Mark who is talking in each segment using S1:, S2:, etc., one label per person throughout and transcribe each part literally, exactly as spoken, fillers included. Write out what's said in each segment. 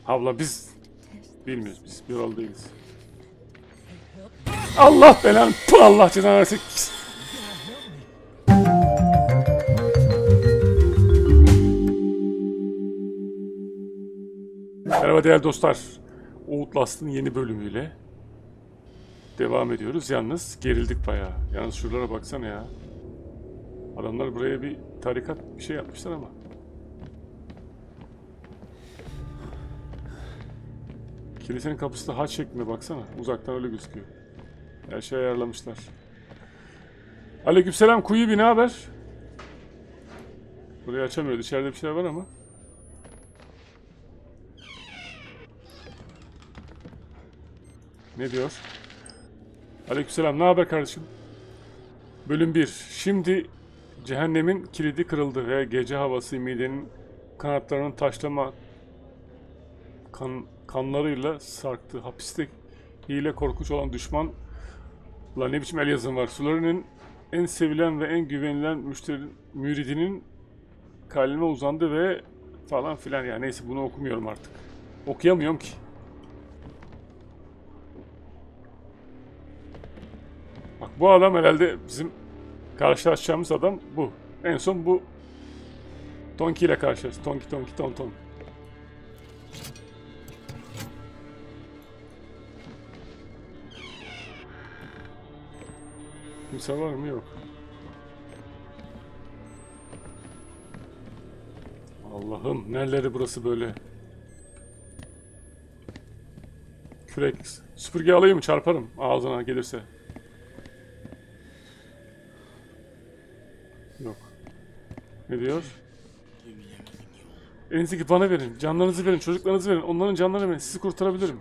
S1: Abla biz bilmiyoruz, biz bir yol değiliz. Allah belanı, Allah cezanı versin. Merhaba değerli dostlar. Outlast'ın yeni bölümüyle devam ediyoruz. Yalnız gerildik bayağı. Yalnız şuralara baksana ya. Adamlar buraya bir tarikat bir şey yapmışlar ama. Kilisenin kapısı da haç şeklinde baksana. Uzaktan öyle gözüküyor. Her şeyi ayarlamışlar. Aleykümselam Kuyubi, ne haber? Burayı açamıyoruz. İçeride bir şeyler var ama. Ne diyor? Aleykümselam, ne haber kardeşim? Bölüm bir. Şimdi cehennemin kilidi kırıldı ve gece havası midenin kanatlarının taşlama kan, kanlarıyla sarktı. Hapiste hile korkunç olan düşman. Ulan ne biçim el yazım var. Sulari'nin en sevilen ve en güvenilen müşteri, müridinin kalbime uzandı ve falan filan. Yani neyse, bunu okumuyorum artık. Okuyamıyorum ki. Bak, bu adam herhalde bizim karşılaşacağımız adam bu. En son bu Tonki ile karşılaştık. Tonki Tonki Ton Ton. Kimse var mı? Yok. Allah'ım, nereleri burası böyle? Kürek. Süpürge alayım mı? Çarparım ağzına gelirse. Yok. Ne diyor? Elinizdeki bana verin. Canlarınızı verin. Çocuklarınızı verin. Onların canlarını verin. Sizi kurtarabilirim.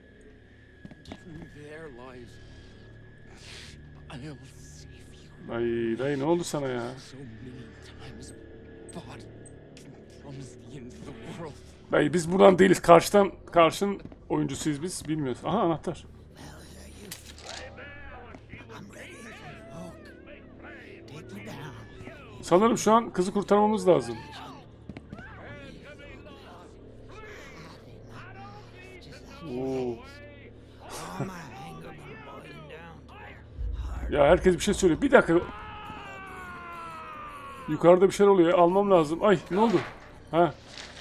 S1: Ay dayı, ne oldu sana ya? Dayı biz buradan değiliz. Karşıdan, karşının oyuncusuyuz biz. Bilmiyoruz. Aha, anahtar. Sanırım şu an kızı kurtarmamız lazım. Oo. Ya herkes bir şey söylüyor. Bir dakika. Yukarıda bir şeyler oluyor. Almam lazım. Ay, ne oldu? Ha.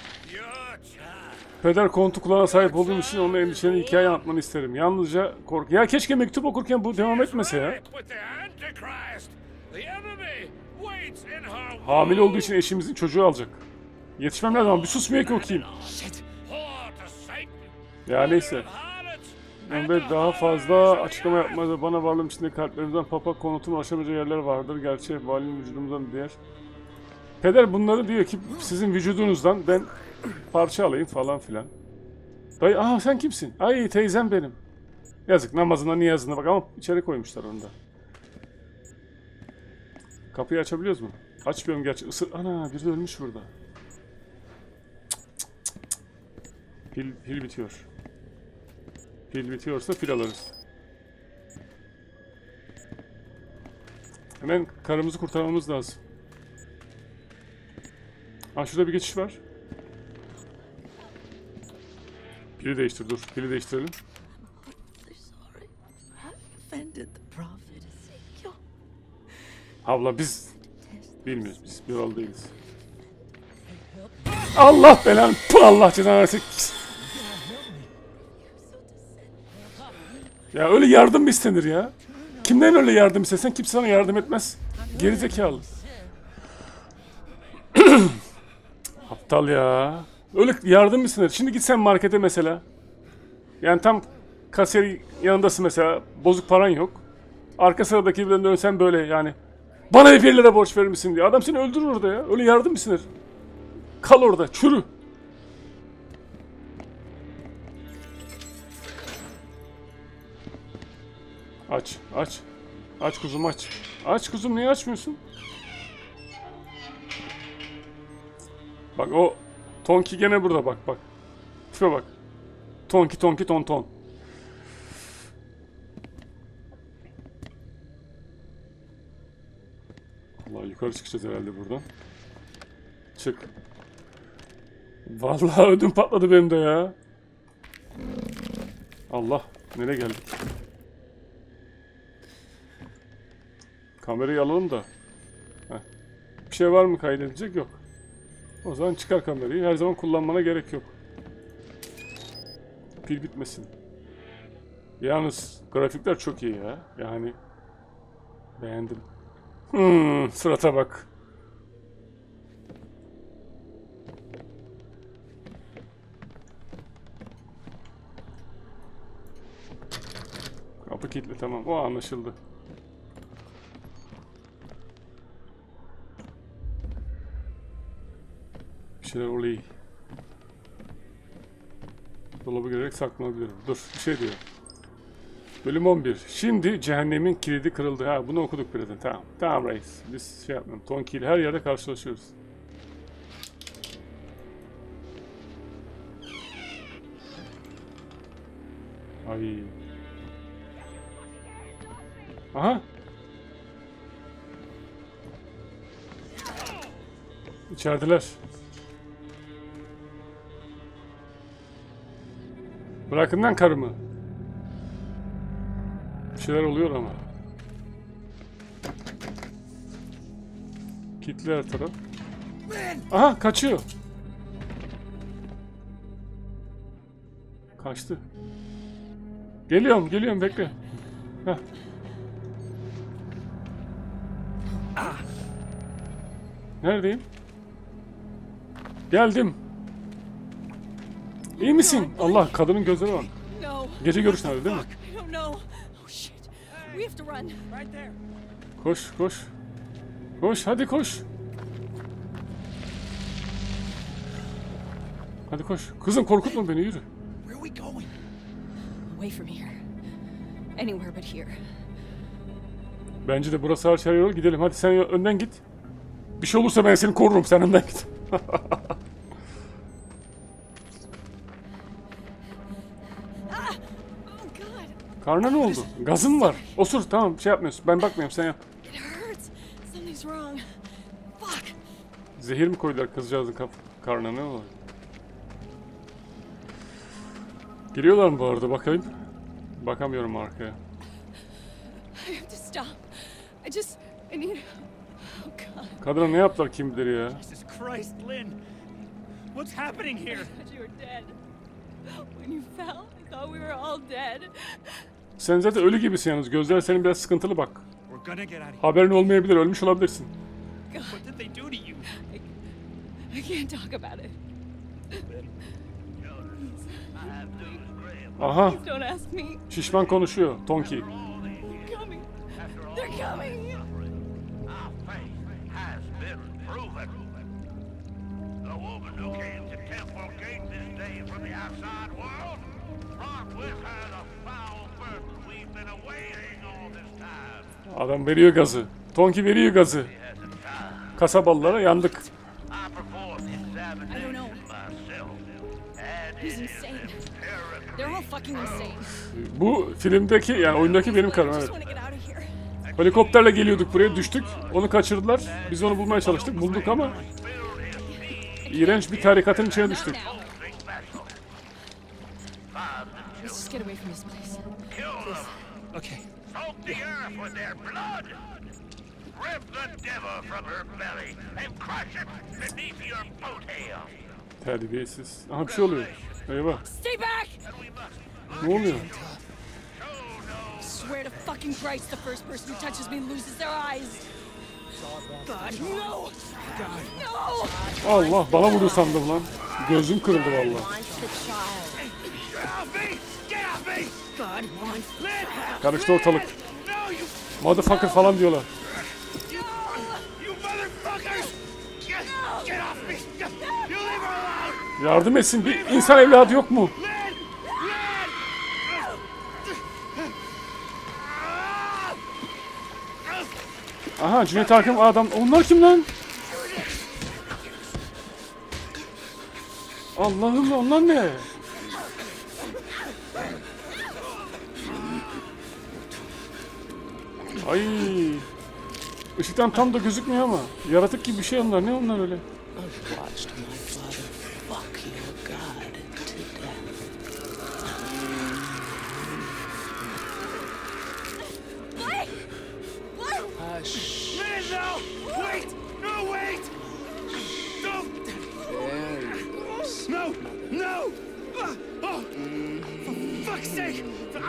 S1: Peder kontu kulağına sahip olduğum için onun endişeli hikaye anlatmanı isterim. Yalnızca kork... Ya keşke mektup okurken bu devam etmese ya. Hamile olduğu için eşimizin çocuğu alacak. Yetişmem lazım ama bir susmuyor ki okuyayım. Ya neyse. Ve daha fazla açıklama yapmada bana varlığım içinde kalplerimizden papak konutun ulaşamayacağı yerler vardır. Gerçi valinin vücudumuzdan diğer. Peder bunları diyor ki sizin vücudunuzdan ben parça alayım falan filan. Dayı, aha sen kimsin? Ay teyzem benim. Yazık, namazına niyazına bak ama içeri koymuşlar onu da. Kapıyı açabiliyoruz mu? Açmıyorum gerçi. Isır... Ana, biri de ölmüş burada. Pil, pil bitiyor. Pil bitiyorsa pil alırız. Hemen karımızı kurtarmamız lazım. Ha, şurada bir geçiş var. Pili değiştir, dur. Pili değiştirelim. Abla biz bilmiyoruz, biz bir yol değiliz. Allah belanı, Allah cezanı versin. Ya öyle yardım mı istenir ya? Kimden öyle yardım istesen kimse sana yardım etmez. Gerizekalı. Aptal ya. Öyle yardım mı istenir? Şimdi git sen markete mesela. Yani tam kasiyer yanındasın mesela. Bozuk paran yok. Arka sıradaki birinden dönsen böyle yani. Bana bir lira borç verir misin diye. Adam seni öldürür orada ya. Öyle yardım mı istenir? Kal orada, çürü. Aç, aç. Aç kuzum, aç. Aç kuzum, niye açmıyorsun? Bak o Tonki gene burada, bak bak. Tipe bak. Tonki tonki ton ton. Allah, yukarı çıkacağız herhalde buradan. Çık. Vallahi ödüm patladı benim de ya. Allah, nereye geldik? Kamerayı alalım da. Heh. Bir şey var mı kaydedecek? Yok. O zaman çıkar kamerayı. Her zaman kullanmana gerek yok. Pil bitmesin. Yalnız grafikler çok iyi ya. Yani beğendim. Hmm, surata bak. Kapı kilitli, tamam. O anlaşıldı. Bir şeyler oluyor. Dolaba girerek saklanabilirim. Dur, bir şey diyor. Bölüm on bir. Şimdi cehennemin kilidi kırıldı. Ha, bunu okuduk birazdan. Tamam. Tamam reis. Biz şey yapmayalım. Tonki ile her yerde karşılaşıyoruz. Ay. Aha. İçerideler. Bırakın lan karımı. Bir şeyler oluyor ama. Kilitli her taraf. Aha, kaçıyor. Kaçtı. Geliyorum, geliyorum, bekle. Heh. Neredeyim? Geldim. İyi misin? Allah, kadının gözleri var. Gece görüş nerede, değil mi? Koş, koş. Koş, hadi koş. Hadi koş. Kızım, korkutma beni, yürü. Bence de burası her şey yol, gidelim. Hadi sen önden git. Bir şey olursa ben seni korurum, sen önden git. Karnına ne oldu? Gazın var. Osur, tamam, şey yapmıyorsun. Ben bakmıyorum, sen yap. Zehir mi koydular kızcağızın karnına, ne oldu? Geliyorlar mı bu arada, bakayım. Bakamıyorum arkaya. Kadına ne yaptılar kim bilir ya? Sen zaten ölü gibisin yalnız. Gözler senin biraz sıkıntılı bak. Haberin olmayabilir, ölmüş olabilirsin. Aha. Şişman konuşuyor. Tonki. Adam veriyor gazı. Tonki veriyor gazı. Kasabalılara yandık. Bu filmdeki, yani oyundaki benim karım, evet. Helikopterle geliyorduk buraya, düştük. Onu kaçırdılar. Biz onu bulmaya çalıştık. Bulduk ama iğrenç bir tarikatın içine düştük. Terbiyesiz. Aha, bir şey oluyor. Eyvah. Ne oluyor? Allah, bana vurdu sandım lan. Gözüm kırıldı vallahi. Karıştı ortalık. Motherfucker falan diyorlar. Yardım etsin, bir insan evladı yok mu? Aha, Cüneyt Arkın adam. Onlar kim lan? Allah'ım, onlar ne? Ay. Işıktan tam da gözükmüyor ama. Yaratık gibi bir şey onlar. Ne onlar öyle?
S2: No! Oh, for fuck's sake!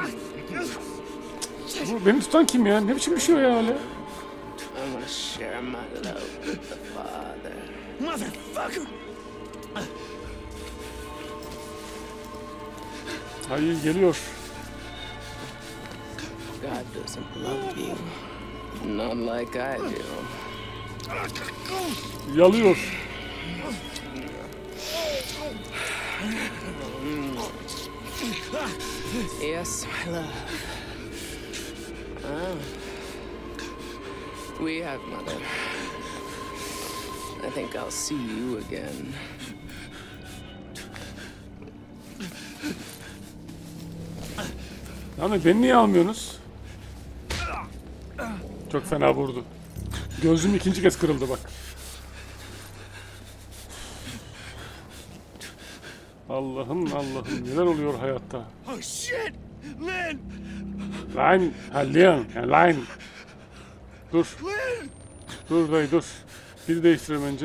S1: Bu beni tutan kim ya? Ne biçim bir şey o ya öyle?
S3: I'm gonna share my love with the Father.
S2: Motherfucker!
S1: Hayır, geliyor.
S3: God doesn't love you. Not like I do.
S1: Yalıyor.
S3: Yes, my love. Ah. We have, Mother. I think I'll see you again.
S1: Yani beni niye almıyorsunuz? Çok fena vurdu. Gözüm ikinci kez kırıldı bak. Allah'ım Allah'ım neler oluyor hayatta?
S2: Oh shit! Lynn!
S1: Lan, ha Leon, yani lan. Dur,
S2: Lynn!
S1: dur dayı dur. Bir değiştirelim önce.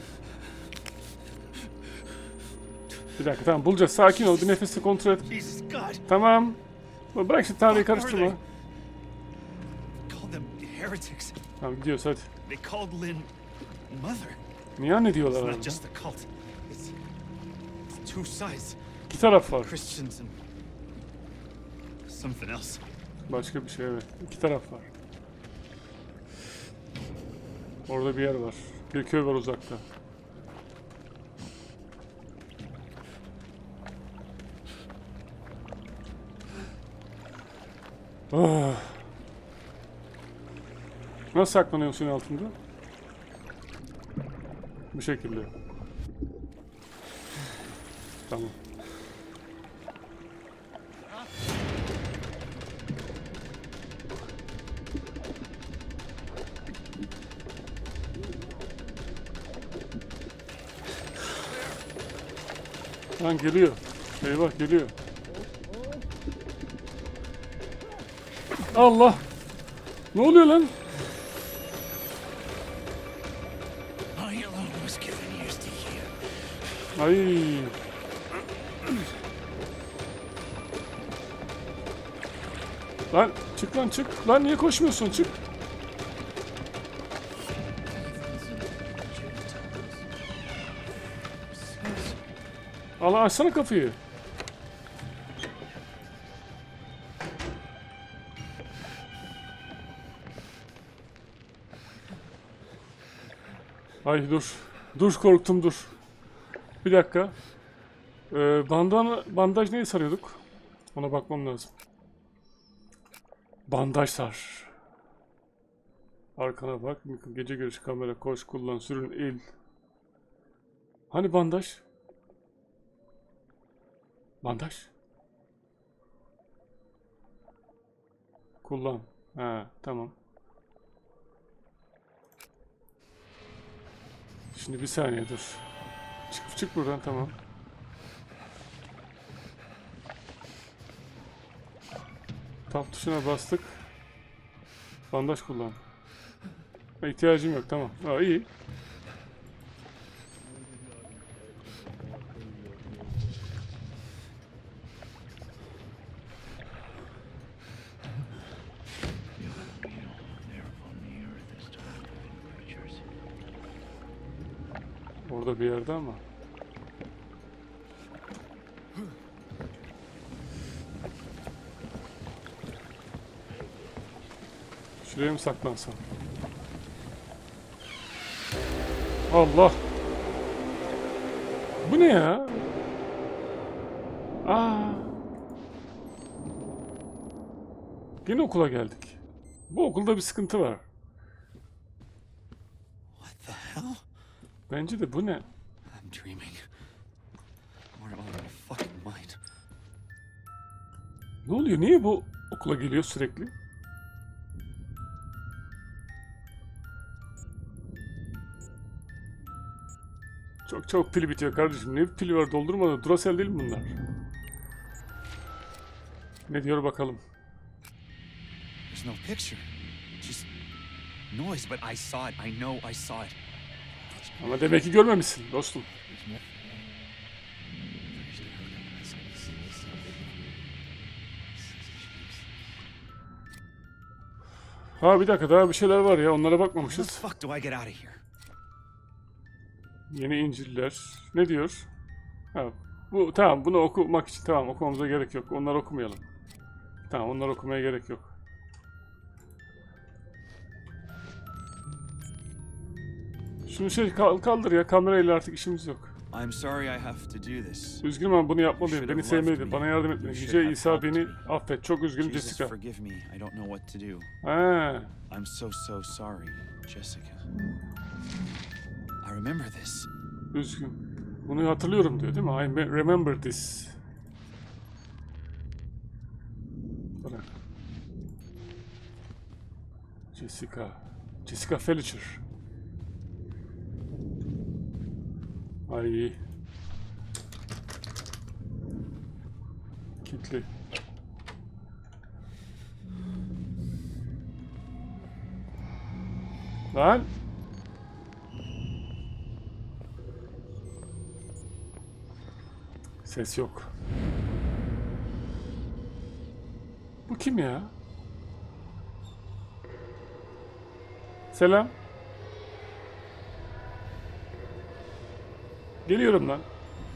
S1: Bir dakika tamam bulacağız. Sakin ol, bir nefesle kontrol et.
S2: Jesus God!
S1: Tamam. Bırak şu Tanrı'yı karıştırma.
S2: Called them heretics.
S1: Tamam gidiyoruz hadi.
S2: They called Lynn mother.
S1: Niye ne
S2: It's
S1: diyorlar
S2: not
S1: arada?
S2: just a cult. It's, it's two sides.
S1: İki taraf var.
S2: Christians and something else.
S1: Başka bir şey evet. İki taraf var. Orada bir yer var. Bir köy var uzakta. Ah. Nasıl saklanıyor suyun altında? Bu şekilde. Tamam. Lan geliyor. Eyvah geliyor. Allah! Ne oluyor lan?
S2: I alone was given ears to hear.
S1: Ay. Lan çık lan çık. Lan niye koşmuyorsun? Çık. Allah açsana kapıyı. Ay dur. Dur korktum dur. Bir dakika. Ee, bandana, bandaj neyi sarıyorduk? Ona bakmam lazım. Bandaj sar. Arkana bak. Gece görüşü kamera. Koş kullan. Sürün eğil. Hani bandaj? Bandaj. Kullan. Ha tamam. Şimdi bir saniye dur. Çık çık buradan tamam. Tab tuşuna bastık. Bandaj kullan. Ha, ihtiyacım yok tamam. Aa iyi. Orada bir yerde ama. Şuraya mı saklansam? Allah! Bu ne ya? Aa! Yine okula geldik. Bu okulda bir sıkıntı var.
S2: What the hell?
S1: Bence de bu ne?
S2: I'm dreaming. Or am I out of my fucking mind?
S1: Ne oluyor? Niye bu okula geliyor sürekli? Çok çok pili bitiyor kardeşim. Ne pili var doldurmadan? Duracell değil mi bunlar? Ne diyor bakalım.
S2: There's no picture. Just noise, but I saw it. I know I saw it.
S1: Ama demek ki görmemişsin dostum.
S2: There's
S1: Ha bir dakika, daha bir şeyler var ya, onlara
S2: How the
S1: bakmamışız.
S2: fuck do I get out of here?
S1: Yeni İncil'ler. Ne diyor? Ha, bu tamam, bunu okumak için tamam, okumamıza gerek yok. Onları okumayalım. Tamam, onları okumaya gerek yok. Şunu şey kal- kaldır ya, kamerayla artık işimiz yok.
S2: I'm sorry I have to do this.
S1: Üzgünüm ama bunu yapmalıyım.
S2: You
S1: Beni
S2: should have loved
S1: sevmeliydin.
S2: me.
S1: Bana yardım
S2: You
S1: etmeliydin.
S2: should
S1: Yüce
S2: have
S1: İsa
S2: helped
S1: beni
S2: me.
S1: affet. Çok üzgünüm
S2: Jesus,
S1: Jessica.
S2: forgive me. I don't know what to do.
S1: Ha,
S2: I'm so so sorry, Jessica. I remember this.
S1: üzgün. Bunu hatırlıyorum diyor değil mi? I me- remember this. Bırak. Jessica. Jessica Fletcher. Ay. Kilitli. Lan. Ses yok. Bu kim ya? Selam. Geliyorum lan.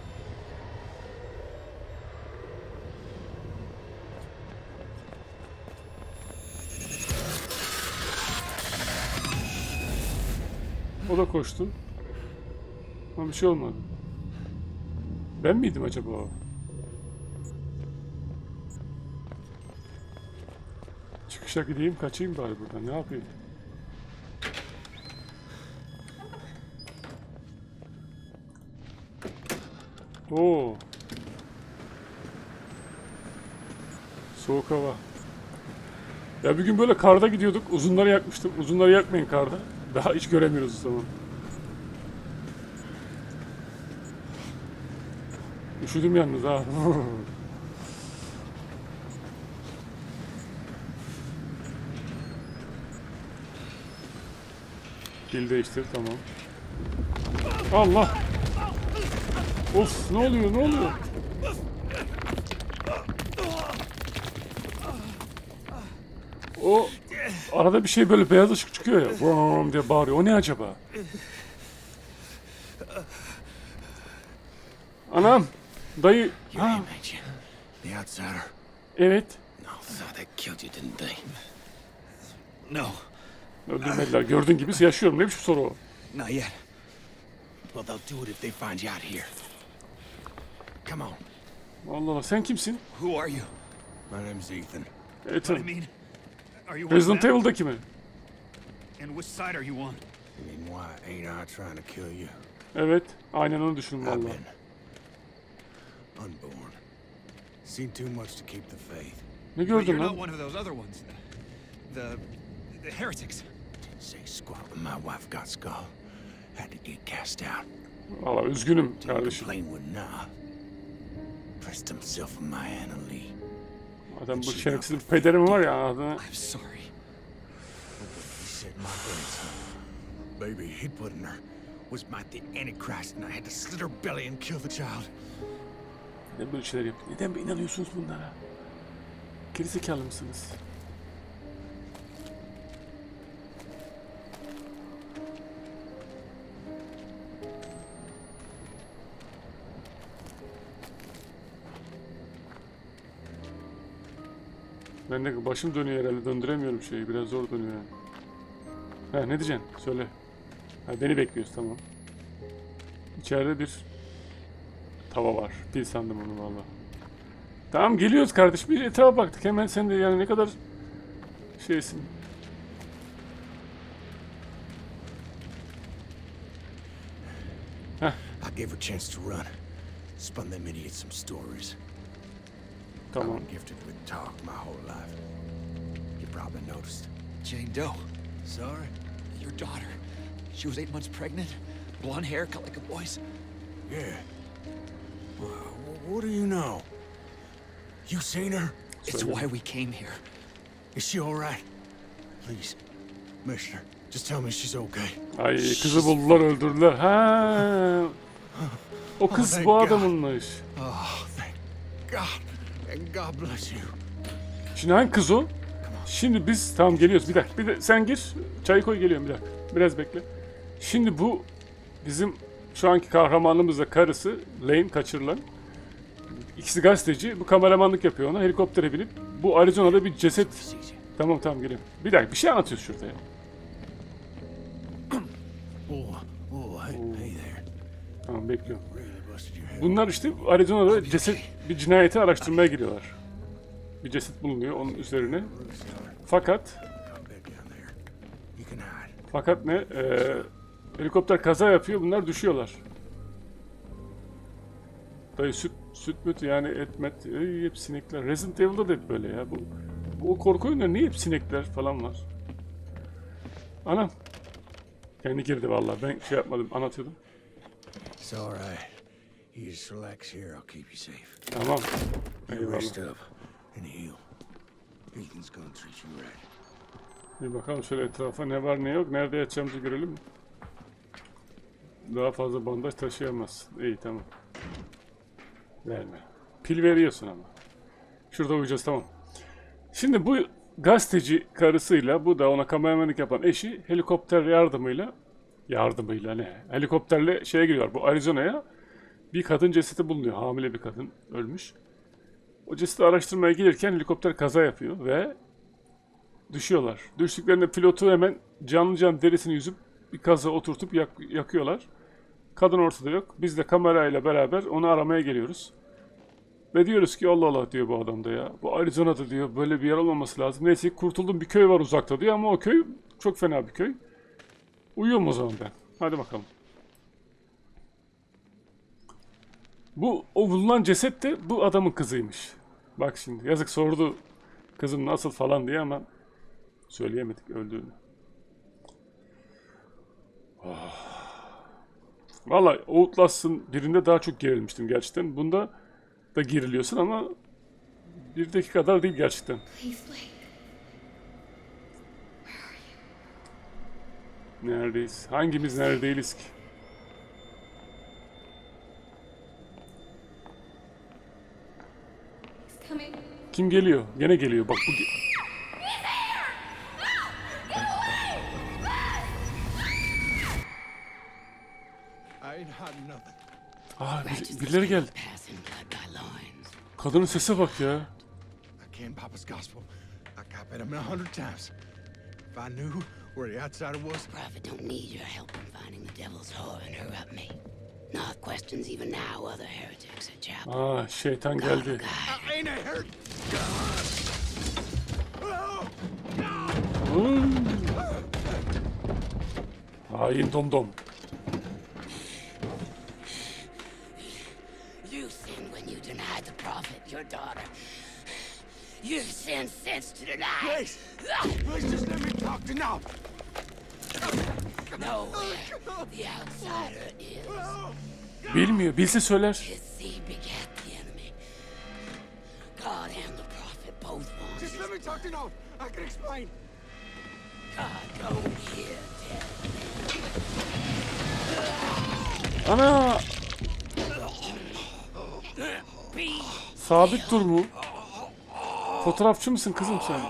S1: O da koştu. Ama bir şey olmadı. Ben miydim acaba o? Çıkışa gideyim, kaçayım bari buradan. Ne yapayım? Oo. Soğuk hava. Ya bir gün böyle karda gidiyorduk. Uzunları yakmıştım. Uzunları yakmayın karda. Daha hiç göremiyoruz o zaman. Üşüdüm yalnız ha. Dil değiştir, tamam. Allah! Of, ne oluyor, ne oluyor? O arada bir şey böyle beyaz ışık çıkıyor ya. Vroom diye bağırıyor. O ne acaba? Anam! Dayı!
S3: You
S1: Ha,
S3: ain't made you. The outsider.
S1: evet.
S3: No, so they killed you, didn't they?
S2: No,
S1: Öldürmediler. Gördüğün gibi yaşıyorum. Ne biçim soru o?
S2: not yet.
S3: Well, they'll do it if they find you out here. Come on.
S1: Allah Allah. Sen kimsin?
S2: Who are you?
S3: My name's Ethan.
S2: But I
S1: Ethan.
S2: mean, are you one of
S1: Resident
S2: them?
S1: Evil'daki mi?
S2: And which side are you on?
S3: I mean, why ain't I trying to kill you?
S1: Evet. Aynen onu düşündüm
S3: I've
S1: valla.
S3: been unborn. Seen too much to keep the faith.
S1: Ne
S2: But
S1: gördün
S2: you're not
S1: lan?
S2: one of those other ones. The, the heretics.
S3: Didn't say squat when my wife got skull. Had to get cast out.
S1: Valla üzgünüm
S3: Didn't
S1: kardeşim.
S3: complain when nah. Pressed himself on my Anna Lee.
S1: Adam bu şerefsizin pederi mi var ya adını?
S2: I'm sorry.
S3: He said my grandson, baby he'd put in her, was my the Antichrist, and I had to slit her belly and kill the child.
S1: Neden böyle şeyler yapıyor? Neden inanıyorsunuz bunlara? Gerizekalı mısınız? Ben de başım dönüyor herhalde, döndüremiyorum şeyi, biraz zor dönüyor yani. Ha, ne diyeceksin? Söyle. Ha, beni bekliyoruz, tamam. İçeride bir tava var. Pil sandım onu valla. Tamam, geliyoruz kardeşim. Bir etrafa baktık hemen, sen de yani ne kadar şeysin. Heh,
S3: I gave her a chance to run. Spun them idiots some stories.
S1: tamam.
S3: I'm gifted with talk my whole life. You probably noticed.
S2: Jane Doe,
S3: Sorry?
S2: your daughter. She was eight months pregnant. Blonde hair, cut like a boy's.
S3: Yeah. Well, what do you know? You seen her?
S2: It's
S1: Sorry.
S2: why we came here.
S3: Is she all right? Please, Mister, just tell me she's okay.
S1: Ay, kızı buldular, öldürdüler. Ha. O kız
S3: thank
S1: bu
S3: God.
S1: adamınmış.
S3: Oh, thank God. And God bless you.
S1: Şimdi hangi kız o? Şimdi biz tamam geliyoruz. Bir dakika. Bir de sen gir. Çayı koy, geliyorum bir dakika. Biraz bekle. Şimdi bu bizim şu anki kahramanımızla karısı Lane kaçırılan. İkisi gazeteci. Bu kameramanlık yapıyor ona. Helikoptere binip bu Arizona'da bir ceset. Tamam tamam geliyorum. Bir dakika bir şey anlatıyoruz şurada ya.
S3: Oh, oh, hey, hey there.
S1: Tamam bekliyorum.
S3: Really busted your head.
S1: Bunlar işte Arizona'da ceset bir cinayeti araştırmaya giriyorlar. Bir ceset bulunuyor onun üzerine. Fakat
S3: Bed down there. You can hide.
S1: fakat ne? Ee, helikopter kaza yapıyor. Bunlar düşüyorlar. Dayı süt süt müt yani et met ey, hep sinekler. Resident Evil'da da hep böyle ya. Bu, bu korku oyunları niye hep sinekler falan var? Anam. Kendi girdi vallahi. Ben şey yapmadım, anlatıyordum.
S3: It's all right. You just relax here. I'll keep you safe.
S1: Tamam.
S3: You rest
S1: Eyvallah.
S3: up and heal. Ethan's gonna treat you right.
S1: Bir bakalım şöyle etrafa ne var ne yok. Nerede yatacağımızı görelim. Daha fazla bandaj taşıyamaz. İyi tamam. Verme. Pil veriyorsun ama. Şurada uyuyacağız tamam. Şimdi bu gazeteci karısıyla bu da ona kameramanlık yapan eşi helikopter yardımıyla yardımıyla ne? Helikopterle şeye giriyor. Bu Arizona'ya bir kadın cesedi bulunuyor. Hamile bir kadın ölmüş. O cesedi araştırmaya gelirken helikopter kaza yapıyor ve düşüyorlar. Düştüklerinde pilotu hemen canlı canlı derisini yüzüp bir kaza oturtup yak yakıyorlar. Kadın ortada yok. Biz de kamerayla beraber onu aramaya geliyoruz. Ve diyoruz ki Allah Allah diyor bu adam da ya. Bu Arizona'da diyor böyle bir yer olmaması lazım. Neyse kurtuldum, bir köy var uzakta diyor ama o köy çok fena bir köy. Uyuyorum o zaman ben. Hadi bakalım. Bu o bulunan ceset de bu adamın kızıymış. Bak şimdi yazık sordu kızım nasıl falan diye ama söyleyemedik öldüğünü. Oh. Vallahi Outlast'ın birinde daha çok gerilmiştim gerçekten. Bunda da geriliyorsun ama birdeki kadar değil gerçekten.
S4: Please, Blake.
S1: Neredeyiz? Hangimiz neredeyiz ki?
S4: He's coming.
S1: Kim geliyor? Gene geliyor. Bak bu ge-
S3: I ain't hiding nothing.
S1: Aa, bir- birileri geldi.
S5: Passing blood by lines.
S1: Kadının sese bak ya.
S3: I can't Papa's gospel. I copied him a hundred times. If I knew where the outsider was,
S5: Prophet don't need your help in finding the devil's whore and her up me. Not questions even now other heretics at chapel.
S1: Aa, şeytan
S5: God,
S1: geldi.
S5: God.
S3: I ain't a hurt.
S1: Hmm. Hain domdom.
S5: You sinned when you denied the prophet, your daughter. You've sinned since to deny.
S3: Please, please just let me talk to now.
S5: Nowhere the outsider is.
S1: Bilmiyor. Bilse söyler.
S5: His seed begat the enemy. God and the prophet both want
S3: Just
S5: his
S3: let me talk to now. I can explain.
S5: God, go here, tell
S1: Ana!
S5: be.
S1: Sabit dur mu? Fotoğrafçı mısın kızım sen?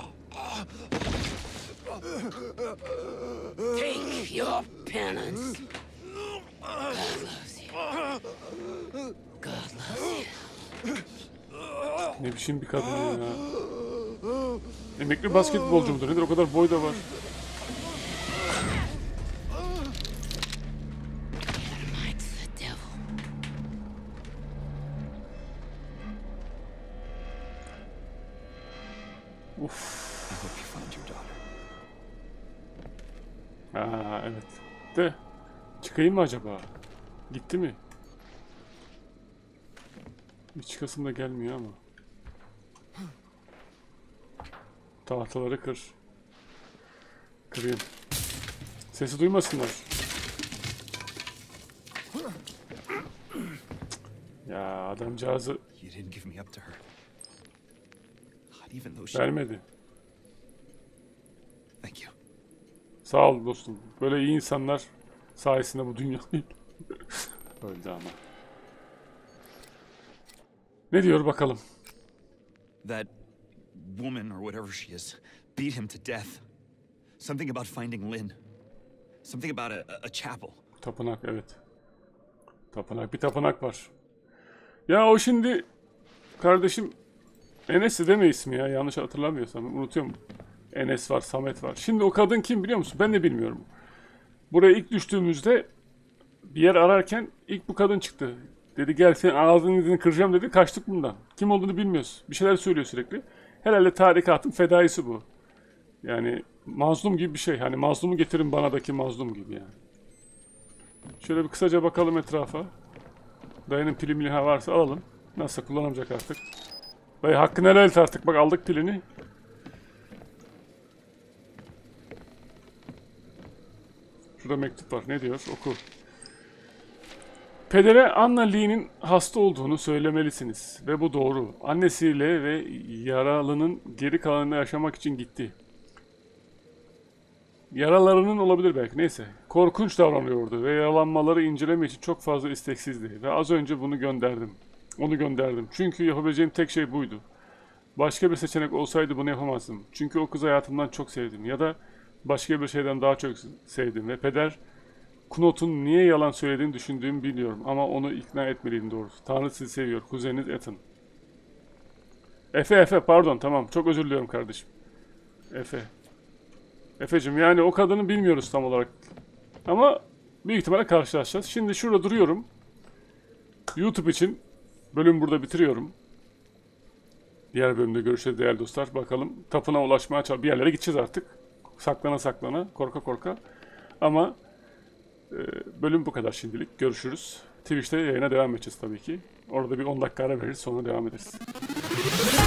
S5: Take your penance. God loves you. God loves you.
S1: Ne biçim bir kadın ya. Emekli basketbolcu mudur nedir? O kadar boy da var.
S5: Might the devil.
S2: I hope you find your daughter.
S1: Aa evet. De çıkayım mı acaba? Gitti mi? Bir çıkasım da gelmiyor ama. Tahtaları kır. Kırayım. Sesi duymasınlar. Ya adamcağızı
S2: You didn't give me up to her. Not even though she...
S1: vermedi.
S2: Thank you.
S1: Sağ ol dostum. Böyle iyi insanlar sayesinde bu dünya öldü ama. Ne diyor bakalım?
S2: That woman, or whatever she is, beat him to death. Something about finding Lynn. Something about a, a chapel.
S1: Tapınak, evet. Tapınak, bir tapınak var. Ya o şimdi kardeşim Enes'i deme ismi ya, yanlış hatırlamıyorsam, unutuyorum. Enes var, Samet var. Şimdi o kadın kim biliyor musun? Ben de bilmiyorum. Buraya ilk düştüğümüzde bir yer ararken ilk bu kadın çıktı. Dedi gel senin ağzını yüzünü kıracağım dedi, kaçtık bundan. Kim olduğunu bilmiyoruz. Bir şeyler söylüyor sürekli. Herhalde tarikatın fedaisi bu. Yani mazlum gibi bir şey. Hani mazlumu getirin banadaki mazlum gibi yani. Şöyle bir kısaca bakalım etrafa. Dayının pili mili varsa alalım. Nasıl kullanamayacak artık. Dayı hakkını helal et artık. Bak aldık pilini. Şurada mektup var. Ne diyor? Oku. Pedere Anna Lee'nin hasta olduğunu söylemelisiniz. Ve bu doğru. Annesiyle ve yaralının geri kalanını yaşamak için gitti. Yaralarının olabilir belki. Neyse. Korkunç davranıyordu ve yaralanmaları inceleme için çok fazla isteksizdi. Ve az önce bunu gönderdim. Onu gönderdim. Çünkü yapabileceğim tek şey buydu. Başka bir seçenek olsaydı bunu yapamazdım. Çünkü o kızı hayatımdan çok sevdim. Ya da başka bir şeyden daha çok sevdim. Ve peder Knot'un niye yalan söylediğini düşündüğümü biliyorum. Ama onu ikna etmeliydim doğrusu. Tanrı sizi seviyor. Kuzeniniz Ethan. Efe Efe pardon tamam. Çok özür diliyorum kardeşim. Efe. Efe'cim yani o kadını bilmiyoruz tam olarak. Ama büyük ihtimalle karşılaşacağız. Şimdi şurada duruyorum. YouTube için bölümü burada bitiriyorum. Diğer bölümde görüşürüz değerli dostlar. Bakalım tapınağa ulaşmaya çalışacağız. Bir yerlere gideceğiz artık. Saklana saklana, korka korka. Ama e, bölüm bu kadar şimdilik. Görüşürüz. Twitch'te yayına devam edeceğiz tabii ki. Orada bir on dakika ara veririz, sonra devam ederiz.